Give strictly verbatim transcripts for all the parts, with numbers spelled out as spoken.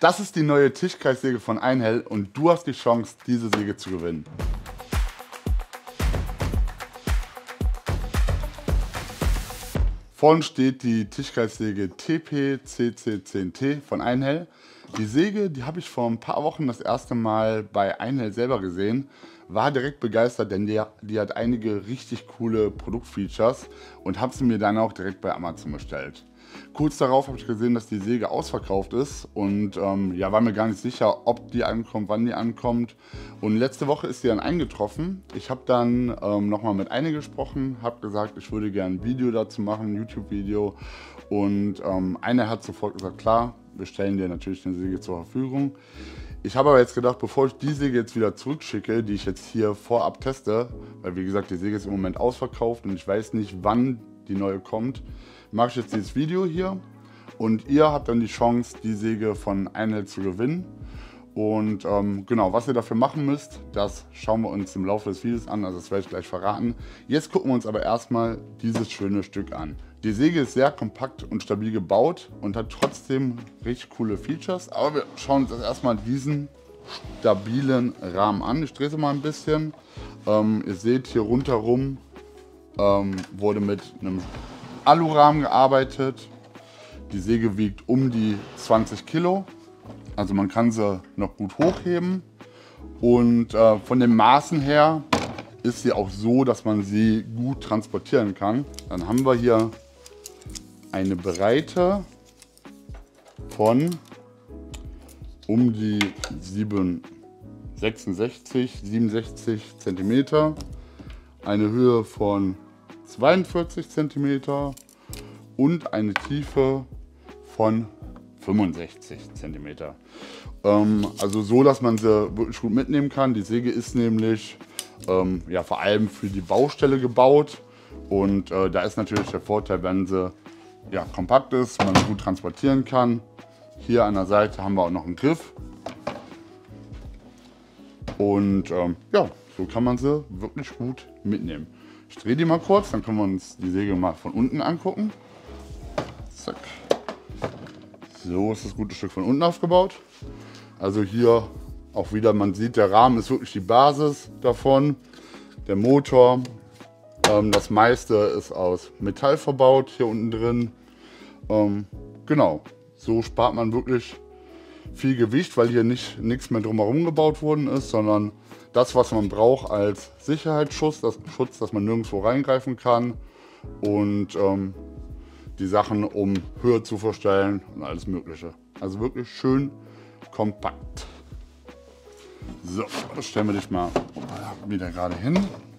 Das ist die neue Tischkreissäge von Einhell und du hast die Chance, diese Säge zu gewinnen. Vorne steht die Tischkreissäge T P C C zehn T von Einhell. Die Säge, die habe ich vor ein paar Wochen das erste Mal bei Einhell selber gesehen. War direkt begeistert, denn die, die hat einige richtig coole Produktfeatures und habe sie mir dann auch direkt bei Amazon bestellt. Kurz darauf habe ich gesehen, dass die Säge ausverkauft ist und ähm, ja, war mir gar nicht sicher, ob die ankommt, wann die ankommt. Und letzte Woche ist sie dann eingetroffen. Ich habe dann ähm, nochmal mit einer gesprochen, habe gesagt, ich würde gerne ein Video dazu machen, ein YouTube-Video. Und ähm, einer hat sofort gesagt, klar, wir stellen dir natürlich eine Säge zur Verfügung. Ich habe aber jetzt gedacht, bevor ich die Säge jetzt wieder zurückschicke, die ich jetzt hier vorab teste, weil wie gesagt, die Säge ist im Moment ausverkauft und ich weiß nicht, wann die neue kommt, mache ich jetzt dieses Video hier und ihr habt dann die Chance, die Säge von Einhell zu gewinnen. Und ähm, genau, was ihr dafür machen müsst, das schauen wir uns im Laufe des Videos an, also das werde ich gleich verraten. Jetzt gucken wir uns aber erstmal dieses schöne Stück an. Die Säge ist sehr kompakt und stabil gebaut und hat trotzdem richtig coole Features, aber wir schauen uns erstmal diesen stabilen Rahmen an. Ich drehe sie mal ein bisschen. Ähm, ihr seht hier rundherum ähm, wurde mit einem Alurahmen gearbeitet. Die Säge wiegt um die zwanzig Kilo. Also man kann sie noch gut hochheben. Und äh, von den Maßen her ist sie auch so, dass man sie gut transportieren kann. Dann haben wir hier eine Breite von um die sechsundsechzig, siebenundsechzig Zentimeter. Eine Höhe von zweiundvierzig Zentimeter und eine Tiefe von fünfundsechzig Zentimeter. Ähm, also so, dass man sie wirklich gut mitnehmen kann. Die Säge ist nämlich ähm, ja, vor allem für die Baustelle gebaut und äh, da ist natürlich der Vorteil, wenn sie ja, kompakt ist, man sie gut transportieren kann. Hier an der Seite haben wir auch noch einen Griff und ähm, ja, so kann man sie wirklich gut mitnehmen. Ich drehe die mal kurz, dann können wir uns die Säge mal von unten angucken. Zack. So ist das gute Stück von unten aufgebaut. Also hier auch wieder, man sieht, der Rahmen ist wirklich die Basis davon. Der Motor, ähm, das meiste ist aus Metall verbaut hier unten drin. Ähm, genau, so spart man wirklich viel Gewicht, weil hier nicht nichts mehr drumherum gebaut worden ist, sondern das, was man braucht als Sicherheitsschutz, das Schutz, dass man nirgendwo reingreifen kann und ähm, die Sachen, um Höhe zu verstellen und alles Mögliche. Also wirklich schön kompakt. So, das stellen wir dich mal wieder gerade hin.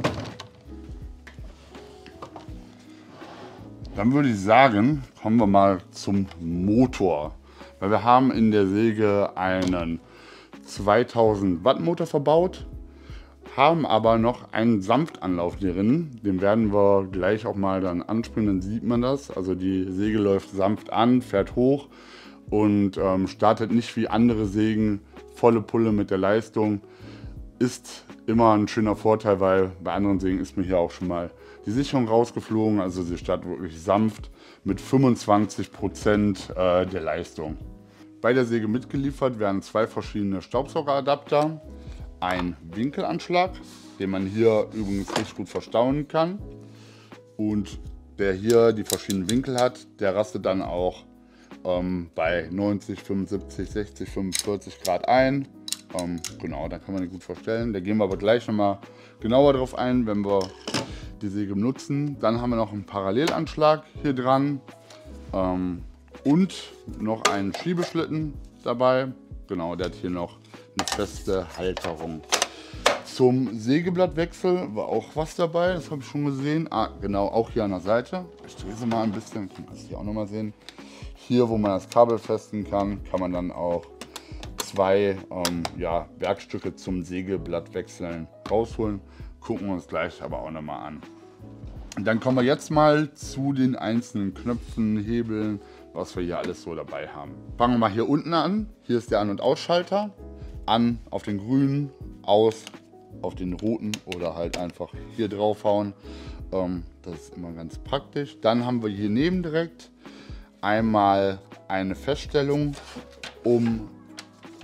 Dann würde ich sagen, kommen wir mal zum Motor. Weil wir haben in der Säge einen zweitausend Watt Motor verbaut, haben aber noch einen Sanftanlauf drin. Den werden wir gleich auch mal dann anspringen, dann sieht man das. Also die Säge läuft sanft an, fährt hoch und ähm, startet nicht wie andere Sägen volle Pulle mit der Leistung. Ist immer ein schöner Vorteil, weil bei anderen Sägen ist mir hier auch schon mal die Sicherung rausgeflogen. Also sie startet wirklich sanft mit fünfundzwanzig Prozent äh, der Leistung. Bei der Säge mitgeliefert werden zwei verschiedene Staubsaugeradapter, ein Winkelanschlag, den man hier übrigens richtig gut verstauen kann und der hier die verschiedenen Winkel hat, der rastet dann auch ähm, bei neunzig, fünfundsiebzig, sechzig, fünfundvierzig Grad ein. Ähm, genau, da kann man den gut verstellen. Da gehen wir aber gleich nochmal genauer drauf ein, wenn wir die Säge nutzen. Dann haben wir noch einen Parallelanschlag hier dran ähm, und noch einen Schiebeschlitten dabei. Genau, der hat hier noch eine feste Halterung. Zum Sägeblattwechsel war auch was dabei, das habe ich schon gesehen. Ah, genau, auch hier an der Seite. Ich drehe sie mal ein bisschen, kann man das hier auch noch mal sehen. Hier, wo man das Kabel festen kann, kann man dann auch zwei ähm, ja, Werkstücke zum Sägeblattwechseln rausholen. Gucken wir uns gleich aber auch noch mal an. Und dann kommen wir jetzt mal zu den einzelnen Knöpfen, Hebeln, was wir hier alles so dabei haben. Fangen wir mal hier unten an. Hier ist der An- und Ausschalter. An auf den grünen, aus auf den roten oder halt einfach hier draufhauen. Ähm, das ist immer ganz praktisch. Dann haben wir hier neben direkt einmal eine Feststellung, um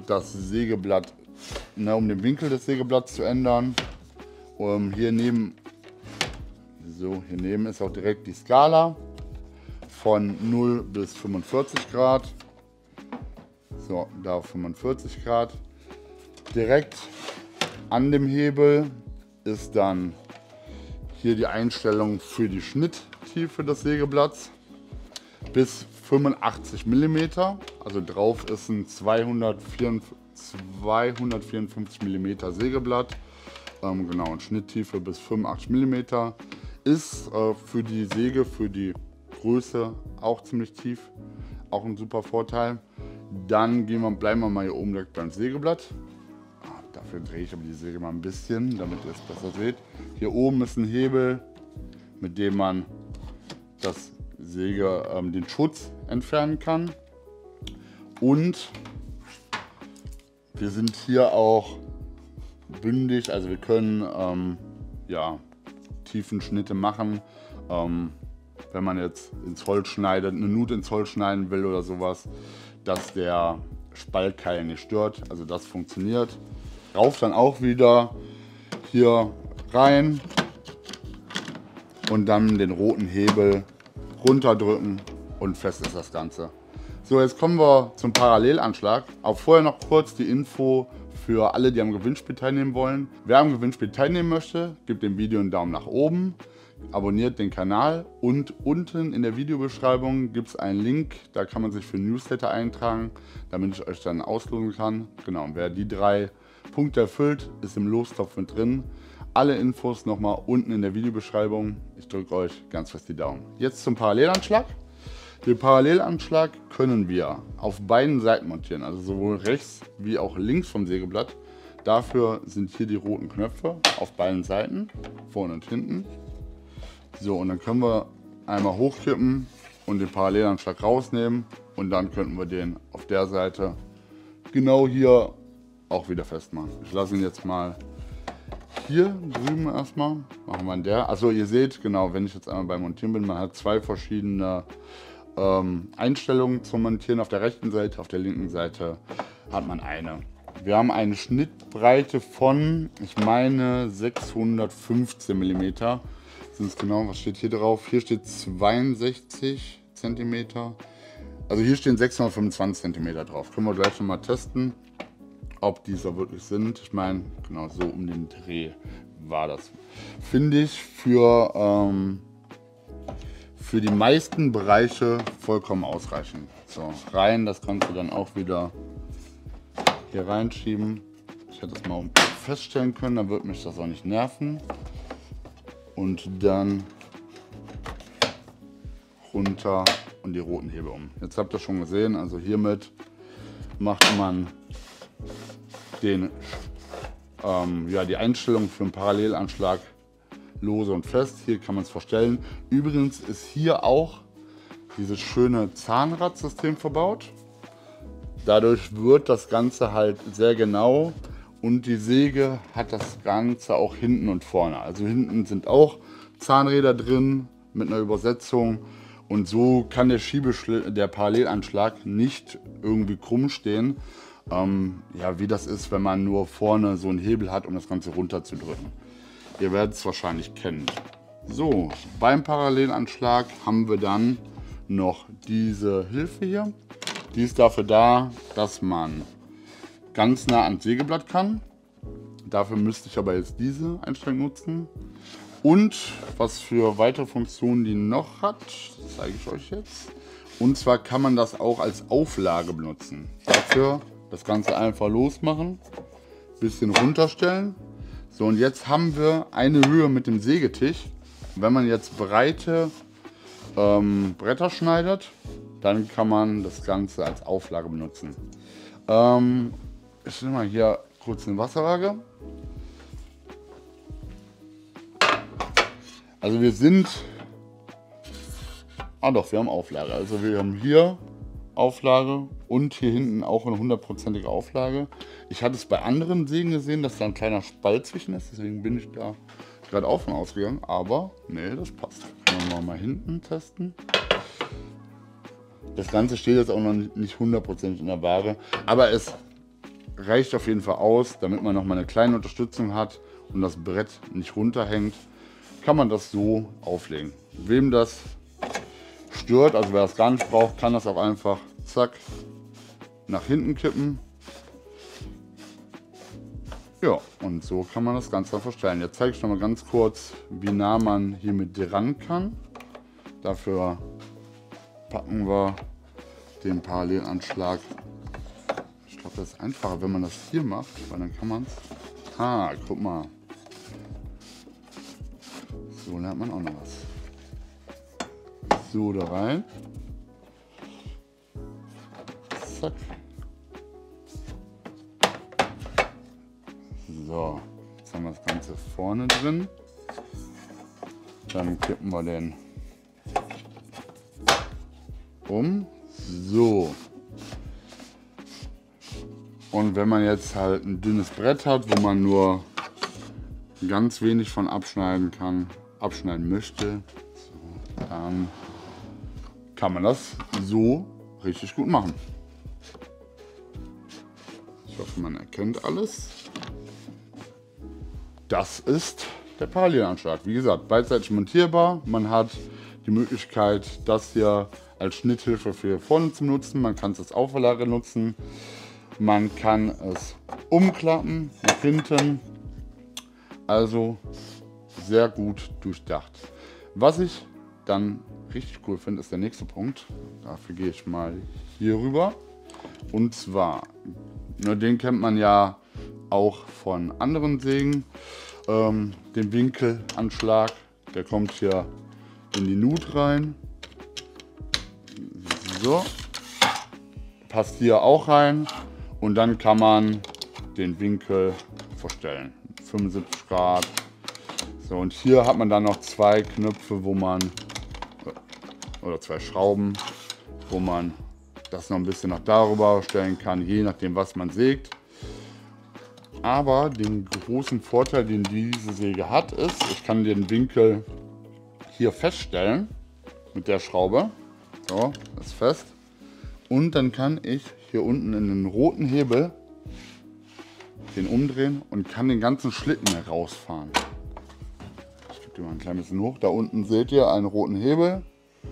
das Sägeblatt, ne, um den Winkel des Sägeblatts zu ändern. Um, hier neben, so, hier neben ist auch direkt die Skala von null bis fünfundvierzig Grad. So, da auf fünfundvierzig Grad. Direkt an dem Hebel ist dann hier die Einstellung für die Schnitttiefe des Sägeblatts bis fünfundachtzig Millimeter. Also drauf ist ein zweihundertvierundfünfzig Millimeter Sägeblatt. Ähm, genau, und Schnitttiefe bis fünfundachtzig Millimeter. Ist äh, für die Säge, für die Größe auch ziemlich tief. Auch ein super Vorteil. Dann gehen wir, bleiben wir mal hier oben direkt beim Sägeblatt. Ah, dafür drehe ich aber die Säge mal ein bisschen, damit ihr es besser seht. Hier oben ist ein Hebel, mit dem man das Säge, ähm, den Schutz entfernen kann. Und wir sind hier auch bündig, also wir können ähm, ja, tiefen Schnitte machen. Ähm, wenn man jetzt ins Holz schneidet, eine Nut ins Holz schneiden will oder sowas, dass der Spaltkeil nicht stört, also das funktioniert. Rauf dann auch wieder hier rein und dann den roten Hebel runterdrücken und fest ist das Ganze. So, jetzt kommen wir zum Parallelanschlag. Auch vorher noch kurz die Info für alle, die am Gewinnspiel teilnehmen wollen. Wer am Gewinnspiel teilnehmen möchte, gibt dem Video einen Daumen nach oben. Abonniert den Kanal und unten in der Videobeschreibung gibt es einen Link, da kann man sich für Newsletter eintragen, damit ich euch dann auslosen kann. Genau, wer die drei Punkte erfüllt, ist im Lostopf mit drin. Alle Infos nochmal unten in der Videobeschreibung. Ich drücke euch ganz fest die Daumen. Jetzt zum Parallelanschlag. Den Parallelanschlag können wir auf beiden Seiten montieren, also sowohl rechts wie auch links vom Sägeblatt. Dafür sind hier die roten Knöpfe auf beiden Seiten, vorne und hinten. So, und dann können wir einmal hochkippen und den Parallelanschlag rausnehmen und dann könnten wir den auf der Seite genau hier auch wieder festmachen. Ich lasse ihn jetzt mal hier drüben erstmal, machen wir in der. Also ihr seht, genau, wenn ich jetzt einmal beim Montieren bin, man hat zwei verschiedene ähm, Einstellungen zum Montieren. Auf der rechten Seite, auf der linken Seite hat man eine. Wir haben eine Schnittbreite von, ich meine, sechshundertfünfzehn Millimeter. Sind es genau, was steht hier drauf? Hier steht zweiundsechzig Zentimeter. Also hier stehen sechshundertfünfundzwanzig Zentimeter drauf. Können wir gleich noch mal testen, ob diese wirklich sind. Ich meine, genau so um den Dreh war das. Finde ich für, ähm, für die meisten Bereiche vollkommen ausreichend. So, rein, das Ganze dann auch wieder hier reinschieben. Ich hätte das mal feststellen können, dann würde mich das auch nicht nerven. Und dann runter und die roten Hebel um. Jetzt habt ihr schon gesehen, also hiermit macht man den, ähm, ja, die Einstellung für einen Parallelanschlag lose und fest. Hier kann man es verstellen. Übrigens ist hier auch dieses schöne Zahnradsystem verbaut. Dadurch wird das Ganze halt sehr genau. Und die Säge hat das Ganze auch hinten und vorne. Also hinten sind auch Zahnräder drin mit einer Übersetzung. Und so kann der Schiebeschlitt, der Parallelanschlag nicht irgendwie krumm stehen. Ähm, ja, wie das ist, wenn man nur vorne so einen Hebel hat, um das Ganze runterzudrücken. Ihr werdet es wahrscheinlich kennen. So, beim Parallelanschlag haben wir dann noch diese Hilfe hier. Die ist dafür da, dass man ganz nah ans Sägeblatt kann. Dafür müsste ich aber jetzt diese Einstellung nutzen. Und was für weitere Funktionen die noch hat, zeige ich euch jetzt. Und zwar kann man das auch als Auflage benutzen. Dafür das Ganze einfach losmachen, bisschen runterstellen. So, und jetzt haben wir eine Höhe mit dem Sägetisch. Wenn man jetzt breite ähm, Bretter schneidet, dann kann man das Ganze als Auflage benutzen. Ähm, Ich nehme mal hier kurz eine Wasserwaage. Also wir sind, ah doch, wir haben Auflage. Also wir haben hier Auflage und hier hinten auch eine hundertprozentige Auflage. Ich hatte es bei anderen Sägen gesehen, dass da ein kleiner Spalt zwischen ist, deswegen bin ich da gerade auch von ausgegangen. Aber nee, das passt. Können wir mal hinten testen. Das Ganze steht jetzt auch noch nicht hundertprozentig in der Waage, aber es reicht auf jeden Fall aus, damit man noch mal eine kleine Unterstützung hat und das Brett nicht runterhängt, kann man das so auflegen. Wem das stört, also wer das gar nicht braucht, kann das auch einfach zack nach hinten kippen. Ja, und so kann man das Ganze verstellen. Jetzt zeige ich noch mal ganz kurz, wie nah man hier mit dran kann. Dafür packen wir den Parallelanschlag. Ich glaube, das ist einfacher, wenn man das hier macht, weil dann kann man es. Ah, guck mal. So lernt man auch noch was. So, da rein. Zack. So, jetzt haben wir das Ganze vorne drin. Dann kippen wir den um. So. Und wenn man jetzt halt ein dünnes Brett hat, wo man nur ganz wenig von abschneiden kann, abschneiden möchte, so, dann kann man das so richtig gut machen. Ich hoffe, man erkennt alles. Das ist der Parallelanschlag. Wie gesagt, beidseitig montierbar. Man hat die Möglichkeit, das hier als Schnitthilfe für vorne zu nutzen. Man kann es als Auflage nutzen. Man kann es umklappen nach hinten. Also sehr gut durchdacht. Was ich dann richtig cool finde, ist der nächste Punkt. Dafür gehe ich mal hier rüber. Und zwar, ne, den kennt man ja auch von anderen Sägen. Ähm, den Winkelanschlag, der kommt hier in die Nut rein. So, passt hier auch rein. Und dann kann man den Winkel verstellen. fünfundsiebzig Grad. So, und hier hat man dann noch zwei Knöpfe, wo man, oder zwei Schrauben, wo man das noch ein bisschen nach darüber stellen kann, je nachdem, was man sägt. Aber den großen Vorteil, den diese Säge hat, ist, ich kann den Winkel hier feststellen mit der Schraube. So, das ist fest. Und dann kann ich hier unten in den roten Hebel den umdrehen und kann den ganzen Schlitten herausfahren. Ich gebe den mal ein klein bisschen hoch. Da unten seht ihr einen roten Hebel.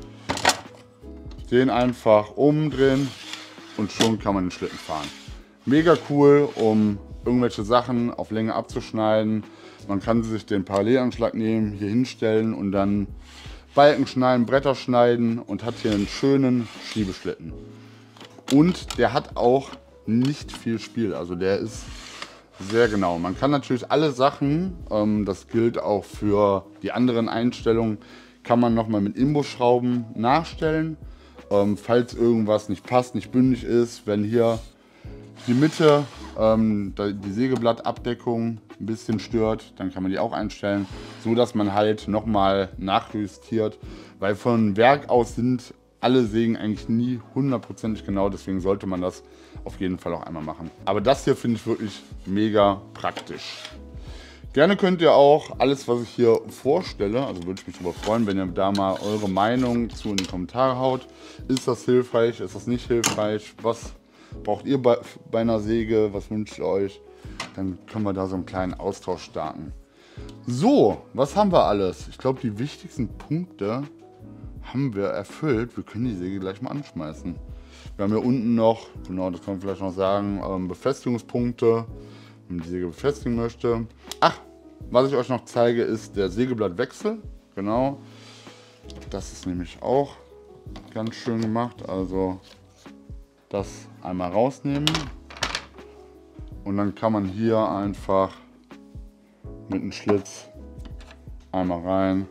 Den einfach umdrehen und schon kann man den Schlitten fahren. Mega cool, um irgendwelche Sachen auf Länge abzuschneiden. Man kann sich den Parallelanschlag nehmen, hier hinstellen und dann Balken schneiden, Bretter schneiden und hat hier einen schönen Schiebeschlitten. Und der hat auch nicht viel Spiel, also der ist sehr genau. Man kann natürlich alle Sachen, ähm, das gilt auch für die anderen Einstellungen, kann man nochmal mit Imbusschrauben nachstellen. Ähm, falls irgendwas nicht passt, nicht bündig ist, wenn hier die Mitte, ähm, die Sägeblattabdeckung ein bisschen stört, dann kann man die auch einstellen, so dass man halt nochmal nachjustiert, weil von Werk aus sind alle Sägen eigentlich nie hundertprozentig genau, deswegen sollte man das auf jeden Fall auch einmal machen. Aber das hier finde ich wirklich mega praktisch. Gerne könnt ihr auch alles, was ich hier vorstelle, also würde ich mich darüber freuen, wenn ihr da mal eure Meinung zu in die Kommentare haut. Ist das hilfreich, ist das nicht hilfreich, was braucht ihr bei, bei einer Säge, was wünscht ihr euch? Dann können wir da so einen kleinen Austausch starten. So, was haben wir alles? Ich glaube, die wichtigsten Punkte haben wir erfüllt. Wir können die Säge gleich mal anschmeißen. Wir haben hier unten noch, genau, das kann man vielleicht noch sagen, ähm, Befestigungspunkte, wenn man die Säge befestigen möchte. Ach, was ich euch noch zeige, ist der Sägeblattwechsel. Genau, das ist nämlich auch ganz schön gemacht. Also das einmal rausnehmen und dann kann man hier einfach mit einem Schlitz einmal rein.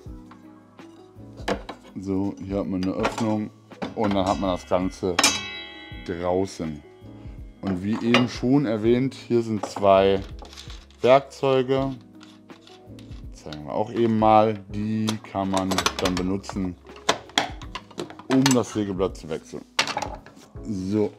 So, hier hat man eine Öffnung und dann hat man das Ganze draußen. Und wie eben schon erwähnt, hier sind zwei Werkzeuge. Zeigen wir auch eben mal. Die kann man dann benutzen, um das Sägeblatt zu wechseln. So.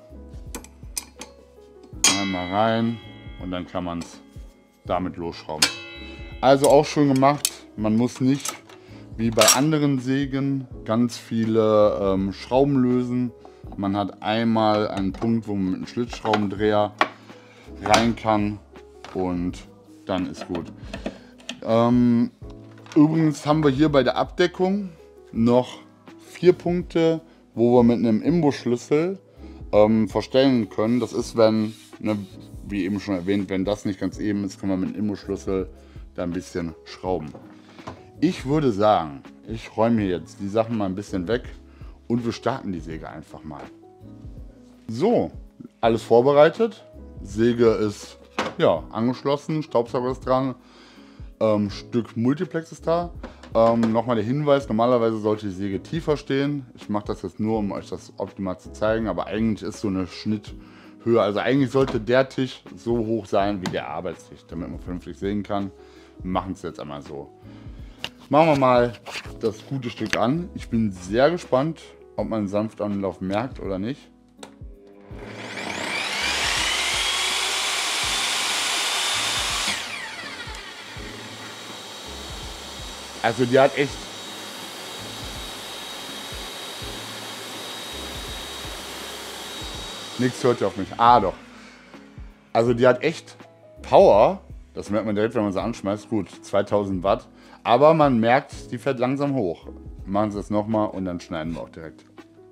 Einmal rein und dann kann man es damit losschrauben. Also auch schön gemacht. Man muss nicht wie bei anderen Sägen ganz viele ähm, Schrauben lösen. Man hat einmal einen Punkt, wo man mit einem Schlitzschraubendreher rein kann und dann ist gut. Ähm, übrigens haben wir hier bei der Abdeckung noch vier Punkte, wo wir mit einem Imbusschlüssel ähm, verstellen können. Das ist, wenn, ne, wie eben schon erwähnt, wenn das nicht ganz eben ist, können wir mit einem Imbusschlüssel da ein bisschen schrauben. Ich würde sagen, ich räume hier jetzt die Sachen mal ein bisschen weg und wir starten die Säge einfach mal. So, alles vorbereitet. Säge ist ja angeschlossen, Staubsauger ist dran, ähm, Stück Multiplex ist da. Ähm, Nochmal der Hinweis, normalerweise sollte die Säge tiefer stehen. Ich mache das jetzt nur, um euch das optimal zu zeigen, aber eigentlich ist so eine Schnitthöhe, also eigentlich sollte der Tisch so hoch sein wie der Arbeitstisch, damit man vernünftig sägen kann. Wir machen es jetzt einmal so. Machen wir mal das gute Stück an. Ich bin sehr gespannt, ob man einen sanften Anlauf merkt oder nicht. Also die hat echt nichts hört ihr auf mich. Ah doch. Also die hat echt Power. Das merkt man direkt, wenn man sie anschmeißt. Gut, zweitausend Watt. Aber man merkt, die fährt langsam hoch. Machen Sie es nochmal und dann schneiden wir auch direkt.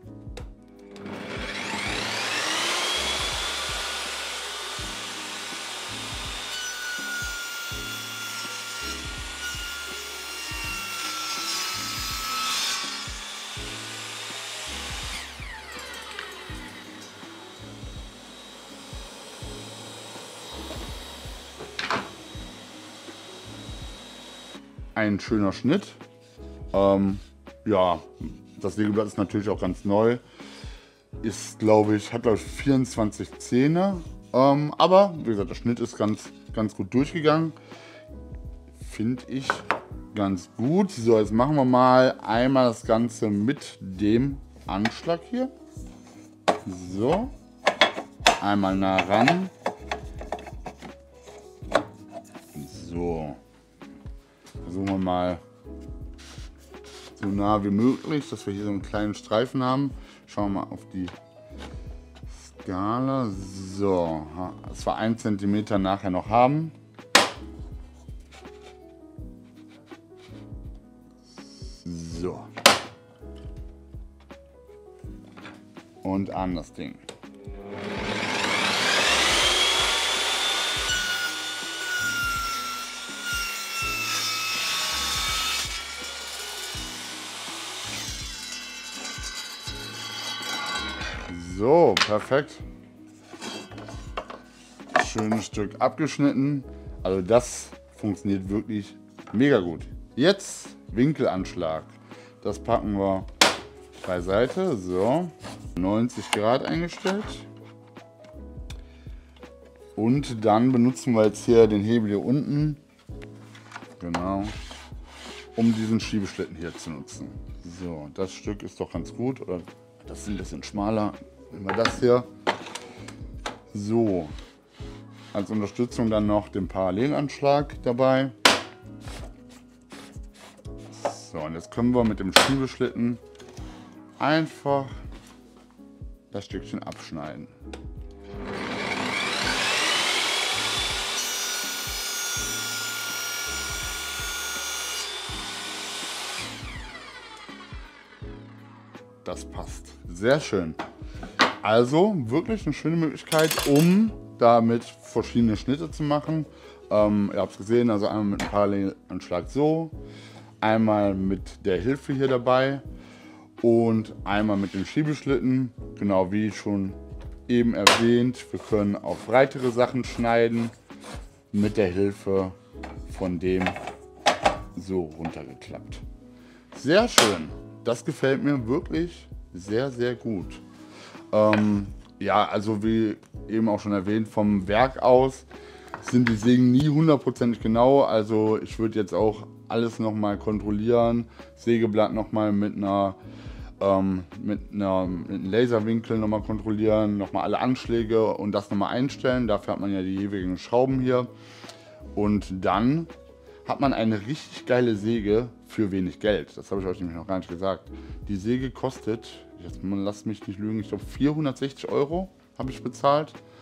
Ein schöner Schnitt. Ähm, ja, das Sägeblatt ist natürlich auch ganz neu. Ist, glaube ich, hat glaube ich vierundzwanzig Zähne. Ähm, aber wie gesagt, der Schnitt ist ganz, ganz gut durchgegangen. Finde ich ganz gut. So, jetzt machen wir mal einmal das Ganze mit dem Anschlag hier. So, einmal nah ran. So. Versuchen wir mal so nah wie möglich, dass wir hier so einen kleinen Streifen haben. Schauen wir mal auf die Skala. So, dass wir einen Zentimeter nachher noch haben. So. Und an das Ding. So, perfekt. Schönes Stück abgeschnitten. Also das funktioniert wirklich mega gut. Jetzt Winkelanschlag. Das packen wir beiseite. So, neunzig Grad eingestellt. Und dann benutzen wir jetzt hier den Hebel hier unten. Genau. Um diesen Schiebeschlitten hier zu nutzen. So, das Stück ist doch ganz gut. Oder das ist ein bisschen schmaler. Nehmen wir das hier. So, als Unterstützung dann noch den Parallelanschlag dabei. So, und jetzt können wir mit dem Schiebeschlitten einfach das Stückchen abschneiden. Das passt. Sehr schön. Also wirklich eine schöne Möglichkeit, um damit verschiedene Schnitte zu machen. Ähm, ihr habt es gesehen, also einmal mit einem Parallelanschlag so, einmal mit der Hilfe hier dabei und einmal mit dem Schiebeschlitten. Genau wie schon eben erwähnt, wir können auf breitere Sachen schneiden mit der Hilfe von dem so runtergeklappt. Sehr schön. Das gefällt mir wirklich sehr, sehr gut. Ähm, ja, also wie eben auch schon erwähnt, vom Werk aus sind die Sägen nie hundertprozentig genau. Also ich würde jetzt auch alles nochmal kontrollieren. Sägeblatt nochmal mit einer ähm, mit einer mit einem Laserwinkel nochmal kontrollieren, nochmal alle Anschläge und das nochmal einstellen. Dafür hat man ja die jeweiligen Schrauben hier. Und dann hat man eine richtig geile Säge für wenig Geld. Das habe ich euch nämlich noch gar nicht gesagt. Die Säge kostet, jetzt lasst mich nicht lügen, ich glaube vierhundertsechzig Euro habe ich bezahlt.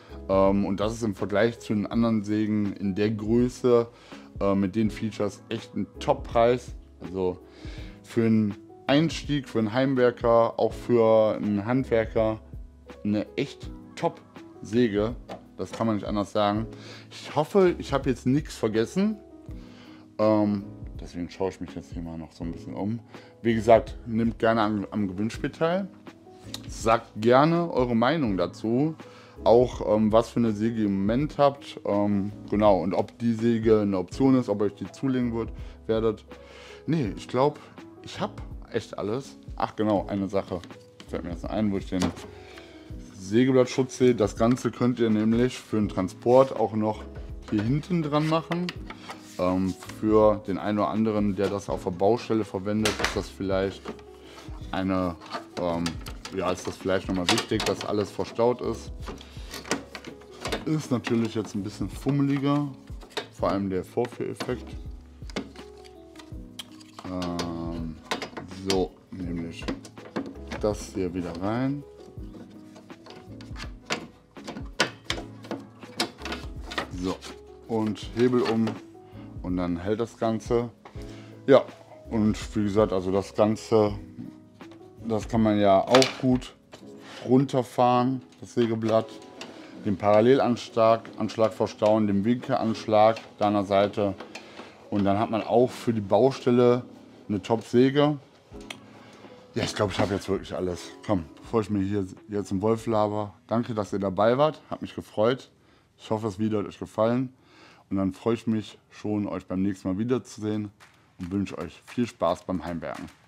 Ähm, und das ist im Vergleich zu den anderen Sägen in der Größe äh, mit den Features echt ein Top-Preis. Also für einen Einstieg, für einen Heimwerker, auch für einen Handwerker eine echt Top-Säge. Das kann man nicht anders sagen. Ich hoffe, ich habe jetzt nichts vergessen. Ähm, deswegen schaue ich mich jetzt hier mal noch so ein bisschen um. Wie gesagt, nehmt gerne am, am Gewinnspiel teil. Sagt gerne eure Meinung dazu. Auch ähm, was für eine Säge ihr im Moment habt. Ähm, genau, und ob die Säge eine Option ist, ob ihr euch die zulegen wird, werdet. Nee, ich glaube, ich habe echt alles. Ach genau, eine Sache fällt mir jetzt noch ein, wo ich den Sägeblattschutz sehe. Das Ganze könnt ihr nämlich für den Transport auch noch hier hinten dran machen. Ähm, für den einen oder anderen, der das auf der Baustelle verwendet, ist das vielleicht eine, ähm, ja, ist das vielleicht nochmal wichtig, dass alles verstaut ist. Ist natürlich jetzt ein bisschen fummeliger, vor allem der Vorführeffekt. Ähm, so, nämlich das hier wieder rein. So, und Hebel um und dann hält das Ganze. Ja, und wie gesagt, also das Ganze, das kann man ja auch gut runterfahren, das Sägeblatt. Den Parallelanschlag Anschlag verstauen, den Winkelanschlag deiner Seite. Und dann hat man auch für die Baustelle eine Top-Säge. Ja, ich glaube, ich habe jetzt wirklich alles. Komm, bevor ich mir hier jetzt im Wolf laber, danke, dass ihr dabei wart. Hat mich gefreut. Ich hoffe, das Video hat euch gefallen. Und dann freue ich mich schon, euch beim nächsten Mal wiederzusehen und wünsche euch viel Spaß beim Heimwerken.